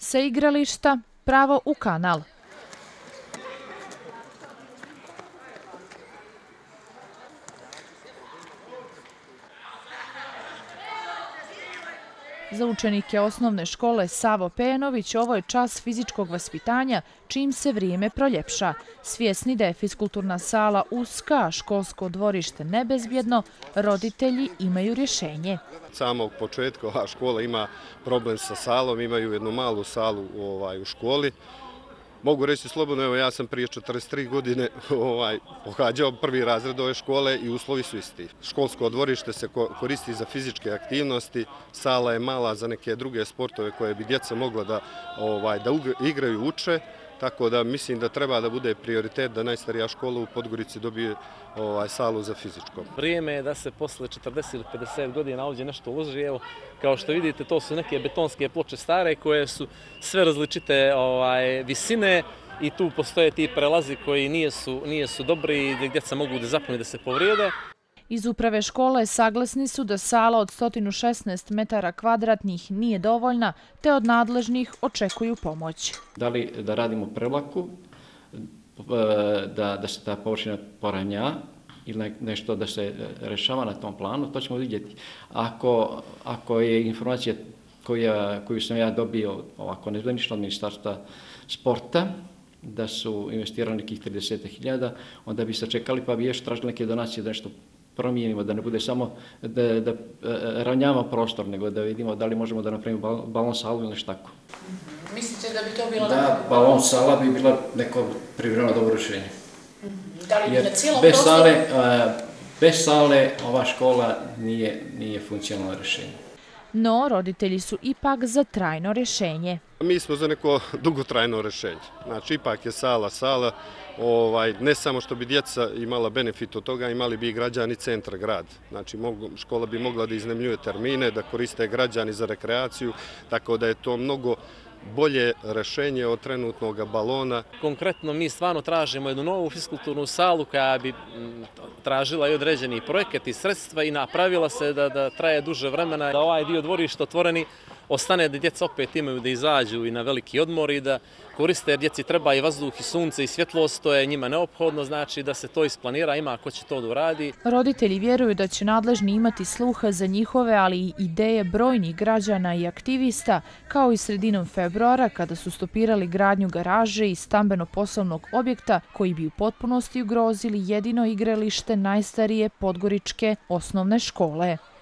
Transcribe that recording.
Sa igrališta pravo u kanal. Za učenike osnovne škole Savo Pejanović ovo je čas fizičkog vaspitanja čim se vrijeme proljepša. Svjesni da je fiskulturna sala uska, a školsko dvorište nebezbjedno, roditelji imaju rješenje. Od samog početka ova škola ima problem sa salom, imaju jednu malu salu u školi. Mogu reći slobodno, evo ja sam prije 43 godine pohađao prvi razred ove škole i uslovi su isti. Školsko dvorište se koristi za fizičke aktivnosti, sala je mala za neke druge sportove koje bi djeca mogla da igraju, uče, tako da mislim da treba da bude prioritet da najstarija škola u Podgorici dobije salu za fizičko. Vrijeme je da se posle 40 ili 50 godina ovdje nešto uloži. Evo, kao što vidite, to su neke betonske ploče stare koje su sve različite visine i tu postoje ti prelazi koji nisu dobri i gdje djeca mogu da zapnu i da se povrijede. Iz uprave škole saglasni su da sala od 116 metara kvadratnih nije dovoljna, te od nadležnih očekuju pomoć. Da li da radimo prevlaku, da se ta površina poravnja ili nešto da se rešava na tom planu, to ćemo vidjeti. Ako je informacija koju sam ja dobio ovako nezvanično od Ministarstva sporta, da su investirali nekih 30.000, onda bi se čekali pa bi još tražili neke donacije da nešto promijenimo, da ne bude samo da ravnjamo prostor, nego da vidimo da li možemo da napravimo balon salu ili nešto tako. Mislite da bi to bilo... Da, balon sala bi bila neko privremeno dobro rješenje. Da li bi na cijelom prostoru... Bez sale ova škola nije funkcionalno rješenje. No, roditelji su ipak za trajno rješenje. Mi smo za neko dugotrajno rješenje. Znači, ipak je sala, ne samo što bi djeca imala benefit od toga, imali bi i građani centra grad. Znači, škola bi mogla da iznajmljuje termine, da koriste građani za rekreaciju, tako da je to mnogo bolje rješenje od trenutnog balona. Konkretno mi stvarno tražimo jednu novu fiskulturnu salu koja bi tražila i određeni projekat i sredstva i napravila se da traje duže vremena, da ovaj dio dvorišta otvoreni ostane, da djeca opet imaju da izađu i na veliki odmor i da koriste, jer djeci treba i vazduh i sunce i svjetlost, to je njima neophodno, znači da se to isplanira, ima ko će to da uradi. Roditelji vjeruju da će nadležni imati sluha za njihove, ali i ideje brojnih građana i aktivista, kao i sredinom februara kada su stopirali gradnju garaže i stambeno-poslovnog objekta koji bi u potpunosti ugrozili jedino igralište najstarije podgoričke osnovne škole.